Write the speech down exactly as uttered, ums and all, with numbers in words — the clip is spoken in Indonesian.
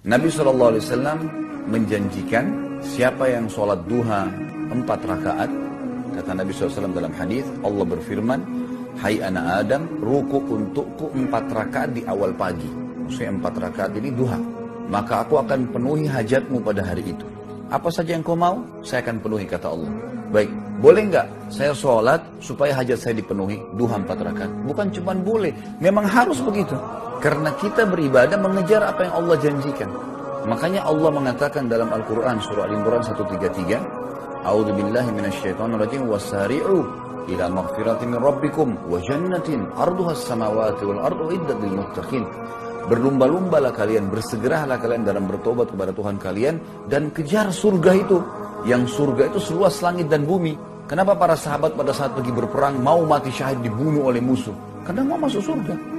Nabi shallallahu alaihi wasallam menjanjikan siapa yang sholat duha empat rakaat, kata Nabi shallallahu alaihi wasallam dalam hadis, Allah berfirman, hai anak Adam, ruku untukku empat rakaat di awal pagi. Maksudnya empat rakaat ini duha. Maka aku akan penuhi hajatmu pada hari itu. Apa saja yang kau mau, saya akan penuhi, kata Allah. Baik, boleh nggak saya sholat supaya hajat saya dipenuhi duha empat rakaat? Bukan cuma boleh, memang harus begitu. Karena kita beribadah mengejar apa yang Allah janjikan. Makanya Allah mengatakan dalam Al-Quran surah Al-Imran seratus tiga puluh tiga, A'udzu billahi minasyaitonir rajim, wasari'u ila maghfirati min rabbikum wa jannatin arduha as-samawati wal ardu iddat lil muttaqin. Berlumba-lumbalah kalian, bersegeralah kalian dalam bertobat kepada Tuhan kalian dan kejar surga itu. Yang surga itu seluas langit dan bumi. Kenapa para sahabat pada saat pergi berperang mau mati syahid dibunuh oleh musuh? Karena mau masuk surga.